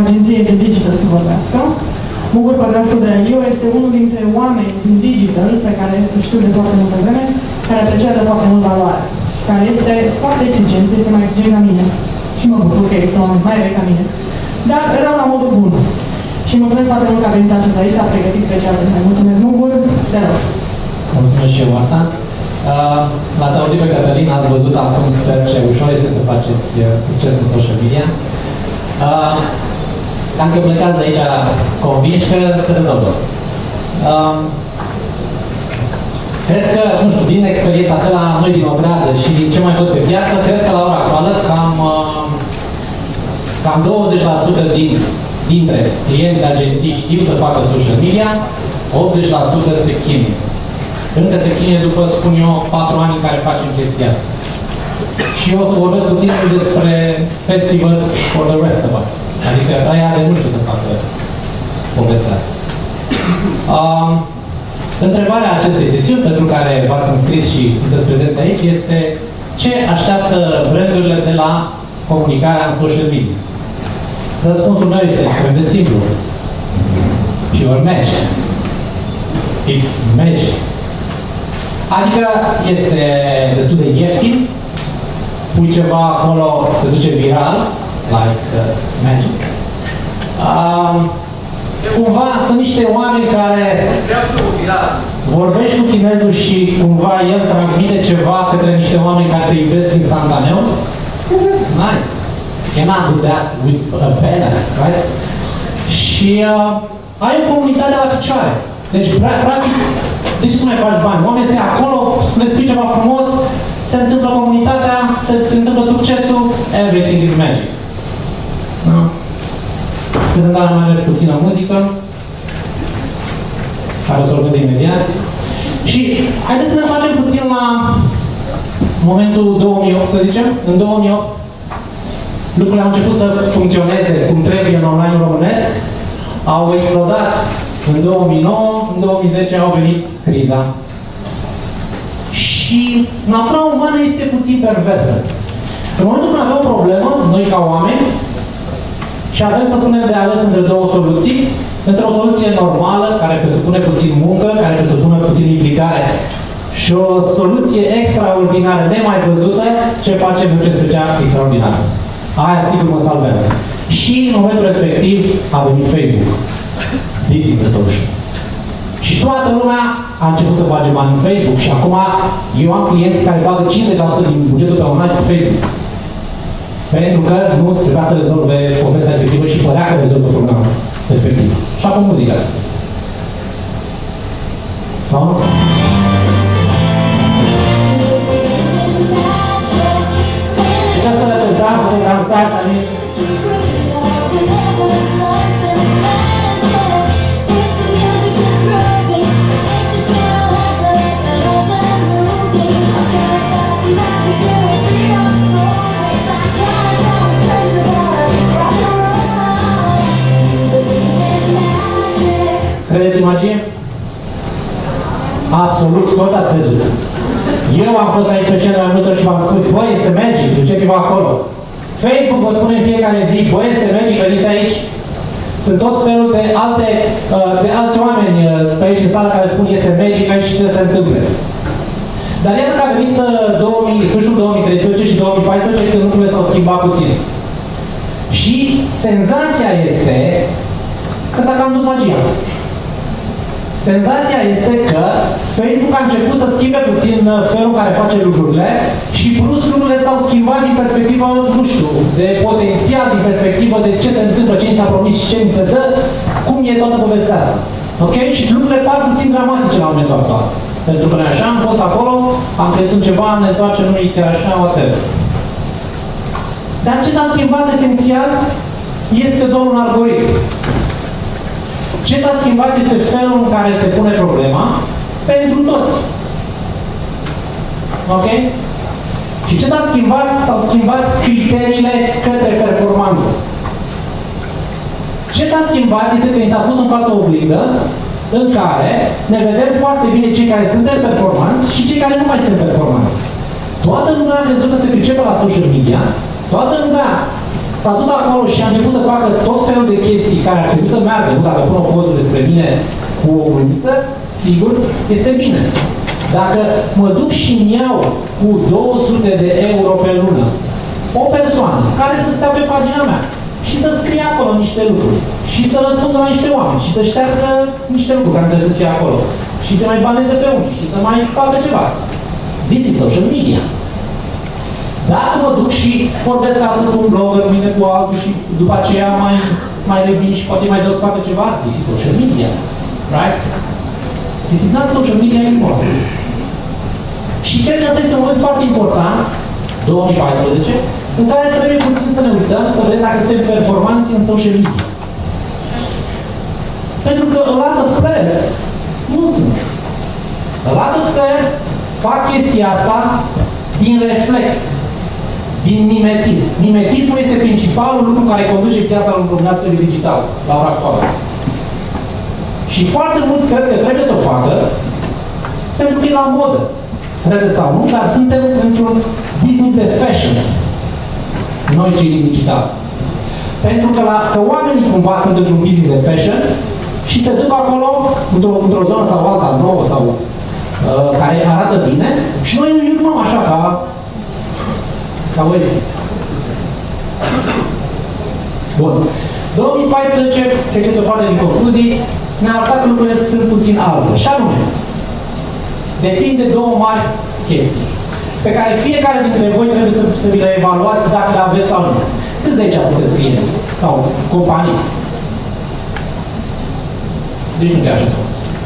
agenției de digital să vorbească. Mugur Pădălțu de Eliu este unul dintre oameni din digital, pe care îl știu de foarte multă vreme, care apreciază foarte mult valoare, care este foarte exigent, este mai exigent ca mine. Și mă bucur că este un mai vechi ca mine. Dar rău la modul bun. Și mulțumesc foarte mult că a venit astăzi aici, s-a pregătit special pentru noi. Mulțumesc, Mugur, te rog. Mulțumesc și eu, Marta. L-ați auzit pe Cătălin, ați văzut acum, sper ce ușor este să faceți succes în social media. Cam că plecați de aici convinși că se rezolvă. Cred că, nu știu, din experiența de la noi din ogradă și din ce mai văd pe piață, cred că la ora actuală cam 20% dintre clienții agenții știu să facă social media, 80% se chinuie. Încă se chinuie după, spun eu, 4 ani în care facem chestia asta. Și eu o să vorbesc puțin despre festivals for the rest of us. Adică aia de nu știu să facă povestea asta. Întrebarea acestei sesiuni, pentru care v-ați înscris și sunteți prezenți aici, este ce așteaptă brandurile de la comunicarea în social media? Răspunsul meu este extrem de simplu. Pure magic. It's magic. Adică este destul de ieftin, pui ceva acolo, se duce viral, like magic. Cumva sunt niște oameni care vorbești cu chinezul și cumva el transmite ceva către niște oameni care te iubesc instantaneu. Nice. Cannot do that with a banner, right? Și ai o comunitate la picioare. Deci, practic, de ce să mai faci bani? Oamenii sunt acolo, le spui ceva frumos, se întâmplă comunitatea, se întâmplă succesul, everything is magic. Da? Prezentarea mai are puțină muzică, care o să o văd imediat. Și haideți să ne facem puțin la momentul 2008, să zicem. În 2008, lucrurile au început să funcționeze cum trebuie în online românesc, au explodat în 2009, în 2010 au venit criza. Și natura umană este puțin perversă. În momentul când avem o problemă, noi ca oameni, și avem să spunem de ales între două soluții, între o soluție normală, care presupune puțin muncă, care presupune puțin implicare, și o soluție extraordinară, nemai văzută, ce facem în ce special extraordinară. Aia sigur mă salvează. Și în momentul respectiv a venit Facebook. This is the solution. Și toată lumea a început să bage bani în Facebook și acum eu am clienți care bagă 50% din bugetul pe un an pe Facebook. Pentru că nu trebuia să rezolve povestea respectivă și părea că rezolvă programul respectiv. Și acum muzica. Sau nu? Puteți să le dansați, puteți dansați, amin. Credeți magie? Absolut, tot ați crezut. Eu am fost aici pe scenă mai multe ori și v-am spus, băi, este magic, duceți-vă acolo. Facebook vă spune în fiecare zi, băi, este magic, veniți aici. Sunt tot felul de alți oameni pe aici în sală care spun, este magic, aici și ce se întâmple. Dar iată că a venit sfârșitul 2013 și 2014, când lucrurile s-au schimbat puțin. Și senzația este că s-a cam dus magia. Senzația este că Facebook a început să schimbe puțin felul în care face lucrurile și brusc lucrurile s-au schimbat din perspectivă, nu știu, de potențial, din perspectivă de ce se întâmplă, ce ni s-a promis și ce ni se dă, cum e toată povestea asta. Ok? Și lucrurile par puțin dramatice la momentul actual. Pentru că noi așa am fost acolo, am crezut ceva, ne întoarcem, nu chiar așa, whatever. Dar ce s-a schimbat esențial este doar un algoritm. Ce s-a schimbat este felul în care se pune problema pentru toți. Ok? Și ce s-a schimbat? S-au schimbat criteriile către performanță. Ce s-a schimbat este că ni s-a pus în față o oglindă în care ne vedem foarte bine cei care suntem performanți și cei care nu mai sunt performanți. Toată lumea a crezut că se pricepe la social media, toată lumea S-a dus acolo și a început să facă tot felul de chestii care ar trebui să meargă. Nu, dacă pun o poză despre mine cu o glumiță, sigur, este bine. Dacă mă duc și îmi iau cu 200 de euro pe lună o persoană care să stea pe pagina mea și să scrie acolo niște lucruri și să răspundă la niște oameni și să șteargă niște lucruri care trebuie să fie acolo și să mai baneze pe unii și să mai facă ceva. This is social media. Dacă mă duc și vorbesc astăzi cu un blogger, mâine cu altul și după aceea mai revin și poate mai dau să facă ceva, this is social media. Right? This is not social media anymore. Și cred că asta este un moment foarte important, 2014, în care trebuie puțin să ne uităm, să vedem dacă suntem performanți în social media. Pentru că a lot of players nu sunt. A lot of players fac chestia asta din reflex, din mimetism. Mimetismul este principalul lucru care conduce piața românească de digital la ora actuală. Și foarte mulți cred că trebuie să o facă pentru că e la modă. Crede sau nu, dar suntem într-un business de fashion. Noi cei din digital. Pentru că oamenii cumva sunt într-un business de fashion și se duc acolo, într-o zonă sau alta nouă sau care arată bine și noi îi urmăm așa ca ureți. Bun. 2014, ceea ce se poate din concluzii, ne-a arătat că lucrurile sunt puțin altfel. Și anume, depinde de două mari chestii, pe care fiecare dintre voi trebuie să vi le evaluați dacă le aveți sau nu. Câți de aici sunteți clienți? Sau companii? Deci nu te ajută.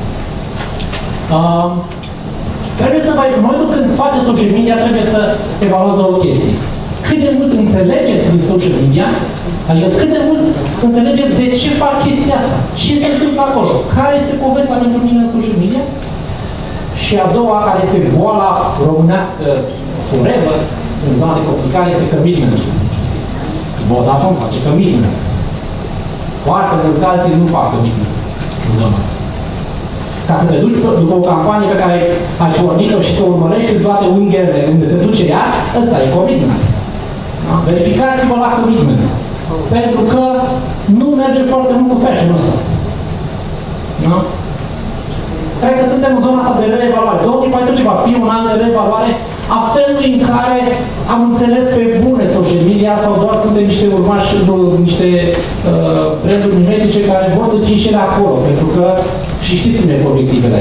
Trebuie să vă... În momentul când faceți social media, trebuie să evaluați două chestii. Cât de mult înțelegeți din social media, adică cât de mult înțelegeți de ce fac chestia asta, ce se întâmplă acolo, care este povestea pentru mine în social media. Și a doua, care este boala românească forever, în zona de complicare, este commitment. Vodafone face commitment. Foarte mulți alții nu fac commitment în zona asta. Ca să te duci după o campanie pe care ai pornit-o și să urmărești în toate unghiurile unde se duce ea, ăsta e commitment. Da? Verificați-vă la commitment. Pentru că nu merge foarte mult cu fashion-ul ăsta. Da? Cred că suntem în zona asta de reevaluare. 2014 va fi un an de reevaluare a felului în care am înțeles pe bune social media sau doar suntem niște urmași, niște branduri mimetice care vor să fie și ele acolo, pentru că și știți cum e cu obiectivele.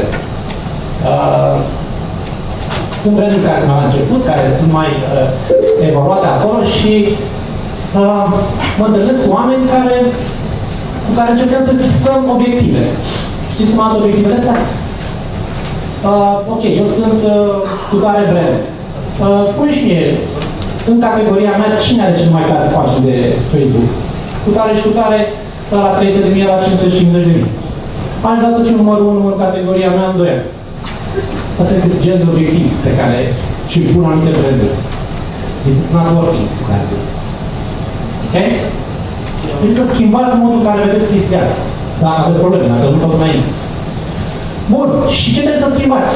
Sunt branduri care sunt mai la început, care sunt mai evaluate acolo și mă întâlnesc cu oameni cu care încercăm să fixăm obiective. Știți cum arată obiectivele astea? Ok, eu sunt cu tare brand. Spune-și mie, în categoria mea, cine are cel mai tare pagini de Facebook? Cu tare și cu tare, la 300.000, la 550.000. Aș vrea să fiu numărul 1 în categoria mea în 2 ani. Asta este gen de obiectiv pe care și-l pun anumite branduri. This is not working like this. Ok? Trebuie să schimbați modul în care vedeți chestia asta. Dacă aveți probleme, dacă nu tot înainte. Bun. Și ce trebuie să schimbați?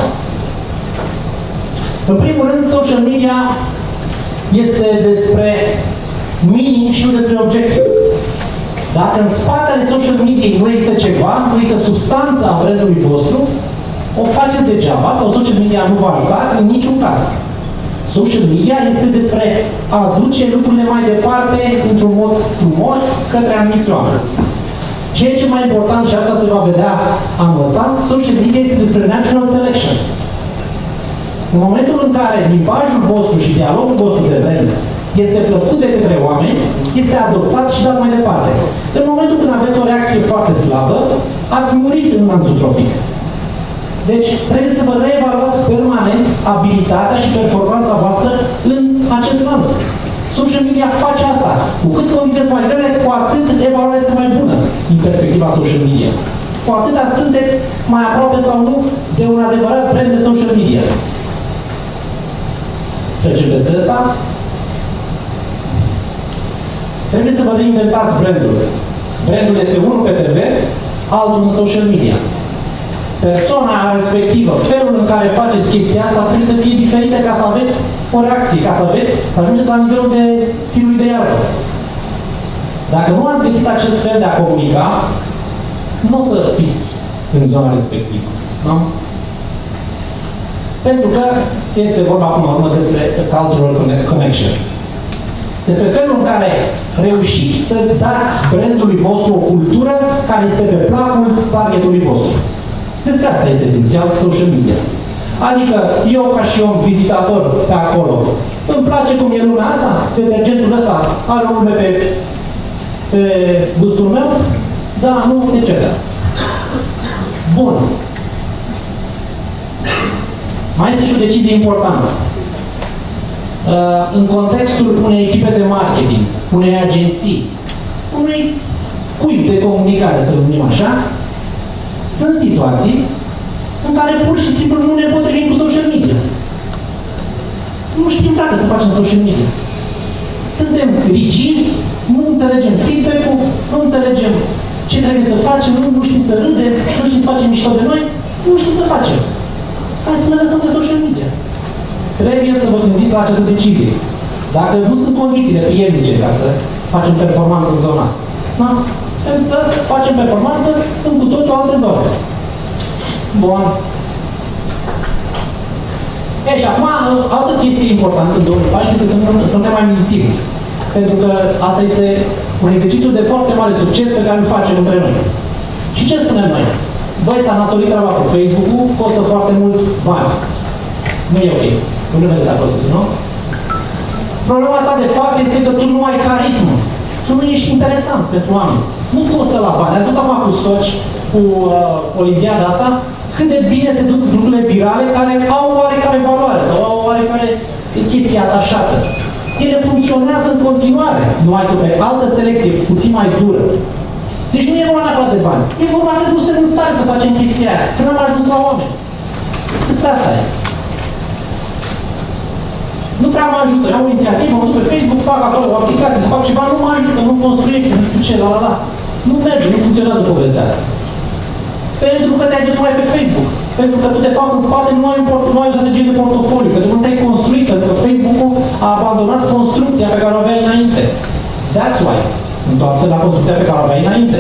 În primul rând, social media este despre meaning și nu despre obiective. Dacă în spatele social media nu există ceva, nu există substanța brandului vostru, o faceți degeaba sau social media nu va ajuta în niciun caz. Social media este despre a duce lucrurile mai departe într-un mod frumos către anumiți oameni. Ceea ce mai important, și asta se va vedea anul ăsta, social media este despre natural selection. În momentul în care limbajul vostru și dialogul vostru de brand este plăcut de către oameni, este adoptat și dat mai departe. În momentul când aveți o reacție foarte slabă, ați murit în lanțul trofic. Deci, trebuie să vă reevaluați permanent abilitatea și performanța voastră în acest lanț. Social media face asta. Cu cât condițiile mai grele, cu atât evaluarea este mai bună din perspectiva social media. Cu atâta sunteți mai aproape sau nu de un adevărat brand de social media. Trecem peste asta. Trebuie să vă reinventați brandul. Brandul este unul pe TV, altul în social media. Persoana respectivă, felul în care faceți chestia asta trebuie să fie diferită ca să aveți o reacție, ca să ajungeți la nivelul de firului de iarbă. Dacă nu ați găsit acest fel de a comunica, nu o să fiți în zona respectivă. Nu? Pentru că este vorba acum urmă despre cultural connection. Despre felul în care reușiți să dați brandului vostru o cultură care este pe placul targetului vostru. Despre asta este esențial social media. Adică eu ca și om vizitator pe acolo, îmi place cum e lumea asta, detergentul ăsta are o lume pe gustul meu, da, nu, etc. Bun. Mai este și o decizie importantă. În contextul unei echipe de marketing, unei agenții, unui cuib de comunicare, să numim așa, sunt situații în care pur și simplu nu ne potrivim cu social media. Nu știm, frate, să facem social media. Suntem rigizi, nu înțelegem feedback-ul, nu înțelegem ce trebuie să facem, nu știm să râdem, nu știm să facem mișto de noi, nu știm să facem. Hai să ne lăsăm de social media. Trebuie să vă gândiți la această decizie. Dacă nu sunt condițiile prielnice ca să facem performanță în zona asta. Da? Trebuie să facem performanță în cu totul alte zone. Bun. E, și acum, altă chestie importantă în 2014 este să nu ne mai mințim. Pentru că asta este un exercițiu de foarte mare succes pe care îl facem între noi. Și ce spunem noi? Băi, s-a nasolit treaba cu Facebook-ul, costă foarte mulți bani. Nu e ok. Nu vedeți acolo, nu? Problema ta de fapt este că tu nu ai carismă. Tu nu ești interesant pentru oameni. Nu costă la bani. Ați văzut acum cu Sochi, cu Olimpiada asta, cât de bine se duc lucrurile virale care au oarecare valoare sau au oarecare chestie atașată. Ele funcționează în continuare. Numai că pe altă selecție, puțin mai dură. Deci nu e vorba neapărat de bani. E vorba că nu suntem în stare să facem chestia aia, că n-am ajuns la oameni. Despre asta e. Nu prea mă ajută. Am o inițiativă, am văzut pe Facebook, fac acolo o aplicație, să fac ceva, nu mă ajută, nu construiește, nu știu ce, la. Nu merge, nu funcționează povestea asta. Pentru că te-ai dus numai pe Facebook. Pentru că tu, de fapt, în spate nu ai o strategie de portofoliu, pentru că nu ți-ai construit, pentru că Facebook-ul a abandonat construcția pe care o aveai înainte. That's why. Întoarce la construcția pe care o aveai înainte.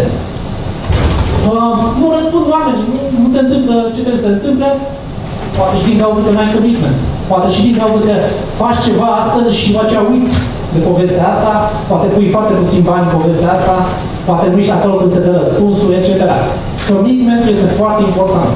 Nu răspund oamenii, nu se întâmplă ce trebuie să se întâmple, poate și din cauza că nu ai commitment. Poate și din cauza că faci ceva astăzi și după aceea uiți de povestea asta, poate pui foarte puțin bani în povestea asta, poate nu ești acolo când se dă răspunsul, etc. Commitment este foarte important.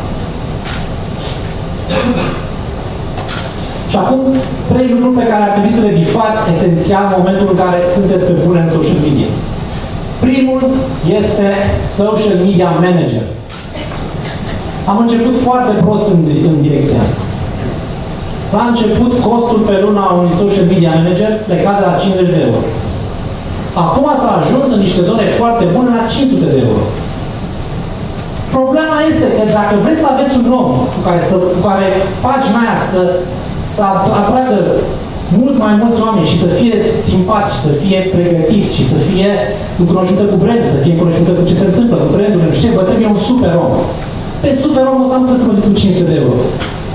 Și acum, 3 lucruri pe care ar trebui să le bifați esențial în momentul în care sunteți pe bune în social media. Primul este Social Media Manager. Am început foarte prost în direcția asta. La început, costul pe lună a unui Social Media Manager pleca de la 50 de euro. Acum s-a ajuns în niște zone foarte bune la 500 de euro. Problema este că dacă vreți să aveți un om cu care pagina aia să atragă mult mai mulți oameni și să fie simpatici, să fie pregătiți și să fie în cunoștință cu brandul, să fie în cunoștință cu ce se întâmplă, cu trendurile, nu știu ce, vă trebuie un super om. Pe super omul ăsta nu puteți să vă discut 500 de euro.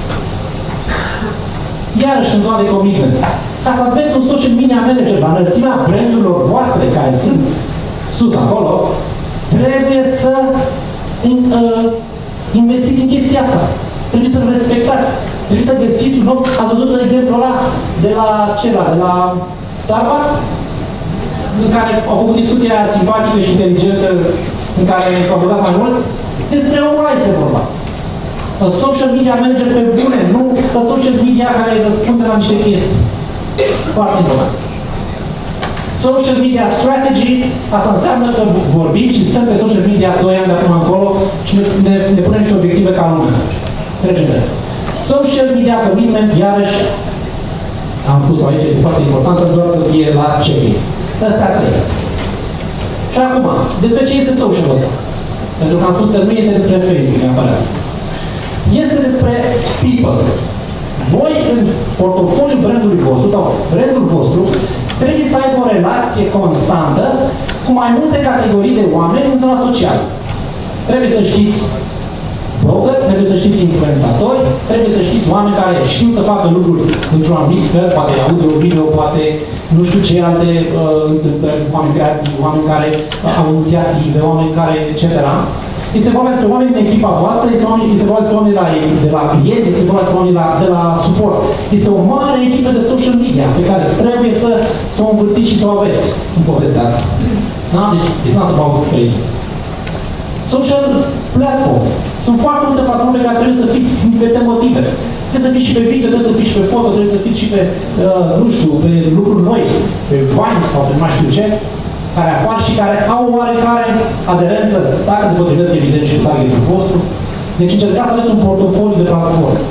Iarăși în zona de commitment. Ca să aveți un social media manager la înălțimea brandurilor voastre care sunt sus acolo, trebuie să investiți în chestia asta. Trebuie să-l respectați. Trebuie să găsiți un om. Ați văzut exemplul ăla de la Starbucks, în care au făcut discuția simpatică și inteligentă, în care s-au băgat mai mulți. Despre omul ăla este vorba. Social media manager pe bune, nu social media care răspunde la niște chestii. Foarte important. Social media strategy, asta înseamnă că vorbim și stăm pe social media 2 ani de acum încolo și ne punem niște obiective ca lume. Trecem de. Social media commitment, iarăși, am spus-o aici, este foarte important, doar să fie la checklist. Astea 3. Și acum, despre ce este social-ul ăsta? Pentru că am spus că nu este despre Facebook, neapărat. Este despre people. Voi, în portofoliul brandului vostru, sau brandul vostru, trebuie să aibă o relație constantă cu mai multe categorii de oameni în zona socială. Trebuie să știți blogger, trebuie să știți influențatori, trebuie să știți oameni care știu să facă lucruri într-un anumit fel, poate audio, video, poate nu știu ce alte oameni creativi, oameni care au inițiative, oameni care, etc. Este vorba despre oameni din echipa voastră, este vorba despre oameni de la client, este vorba despre oameni de la suport. Este o mare echipă de social media pe care trebuie să o învârtiți și să o aveți în povestea asta. Da? Deci, it's not about crazy. Social platforms. Sunt foarte multe platforme pe care trebuie să fiți din câte motive. Trebuie să fiți și pe video, trebuie să fiți și pe foto, trebuie să fiți și pe, nu știu, pe lucruri noi, pe Vine sau pe mai știu ce, care apar și care au oarecare aderență, dacă se potrivesc, evident, și cu targetul vostru. Deci încercați să aveți un portofoliu de platforme.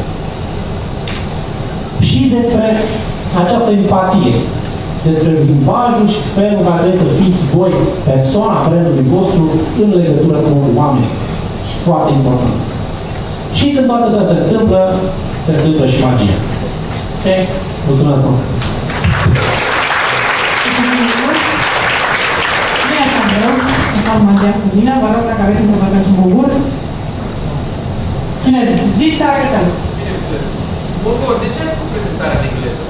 Și despre această empatie, despre limbajul și felul în care trebuie să fiți voi, persoana brandului vostru, în legătură cu oamenii. Foarte important. Și când toate astea se întâmplă și magia. Ok? Mulțumesc mult! Nu e așa de rău, să fac magia cu mine. Vă rog, dacă aveți întrebări pentru Mugur. Cine zic, dacă te auzi. Bineînțeles. Mugur, de ce ai făcut prezentarea în engleză?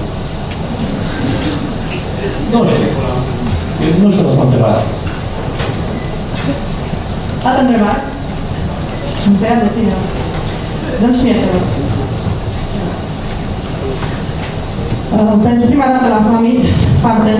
Nu știu. Nu știu să spun întrebarea asta. Altă întrebare? Îmi se ia de tine. Dăm și mie, te rog. Pentru prima dată la Summit, fac de